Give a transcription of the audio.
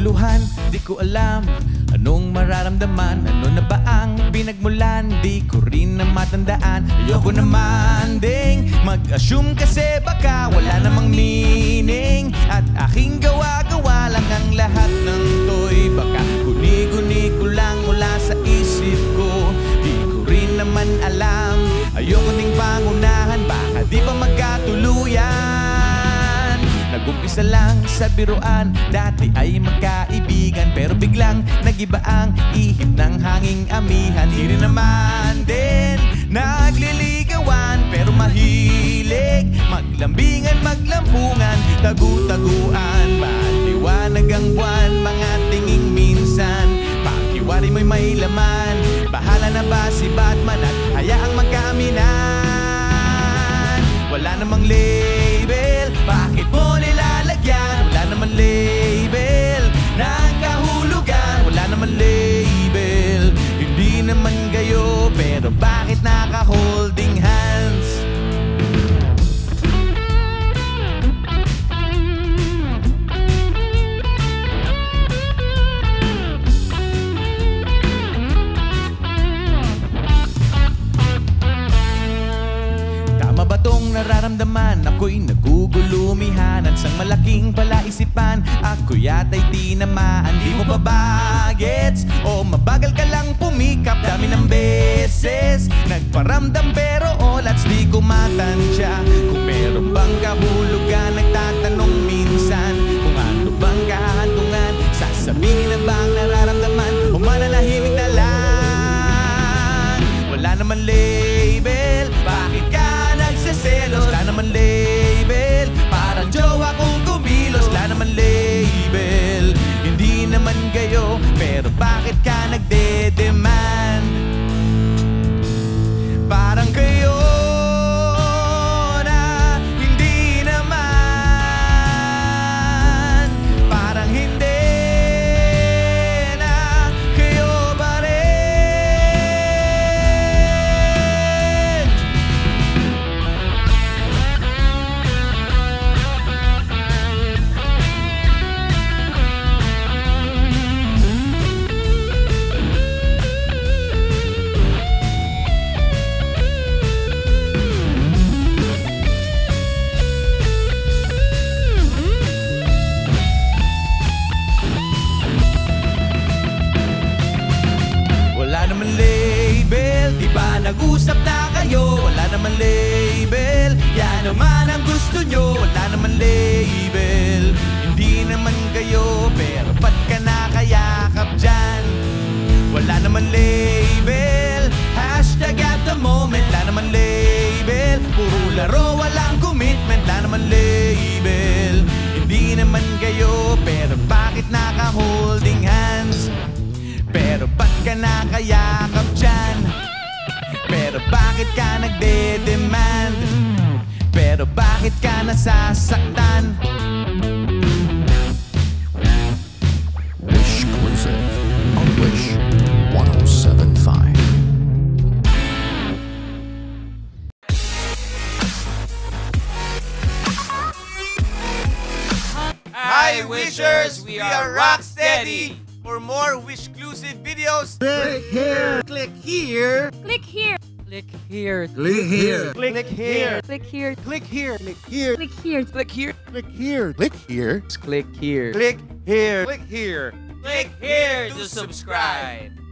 naguguluhan, di ko alam anong mararamdaman. Ano na ba ang pinagmulan, di ko rin na matandaan. Ayoko naman ding mag-assume kasi baka wala namang meaning, at aking gawa-gawa lang ang lahat ng to'y baka guni-guni ko lang mula sa isip ko. Di ko rin naman alam, ayoko ding pangunahan, baka di pa magkatuluyan. Nag-umpisa lang sa biruan, dati ay magkaibigan, pero biglang nagiba ang ihip ng hanging amihan. Di rin naman din nagliligawan, pero mahilig maglambingan, maglampungan, tagu-taguan. Maliwanag ang buwan, mga tinging minsan, pakiwari mo'y may laman. Bahala na ba si Batman at hayaang magkaaminan? Wala namang label, bakit mo nilalagyan? Wala namang label ng kahulugan. Wala namang label, hindi naman gayo, pero bakit naka-holding hands? Tama ba tong nararamdaman? Ako'y nagugulumihanan sang malaking palaisipan. Ako yata'y tinamaan. Di mo ba bagets? O mabagal ka lang pumikap? Dami ng beses nagparamdam pero olats di ko matansya. Kung meron bang kahulugan, nagtatanong minsan kung ano bang kahantungan. Sasabihin na bang nararamdaman o mananahimik na lang? Wala naman label, bakit ka nagseselos? Wala naman label, parang jowa kong kumilos. Wala naman label, hindi naman gayo, pero bakit ka nagde-demand? Parang kayo na hindi naman, parang hindi na kayo pa rin. Wala naman label, di ba nag-usap na kayo? Wala naman label, yan naman ang gusto nyo. Wala naman label, hindi naman kayo, pero ba't ka nakayakap dyan? Wala naman label, hashtag at the moment. Wala naman label, puro laro, walang commitment. Wala naman label, hindi naman kayo, pero bakit naka-holding hands? Pero ba't ka nakayakap dyan? Pero bakit ka nagde-demand? Pero bakit ka nasasaktan? Exclusive on Wish 1075. Hi Wishers, we are Rocksteady. For more Wish-clusive videos, Click here. Click here. Click here. Click here. Click here. click here. Click here. Click here. Click here. Click here. Click here. Click here. Click here. Click here. Click here. Click here. Click here to subscribe.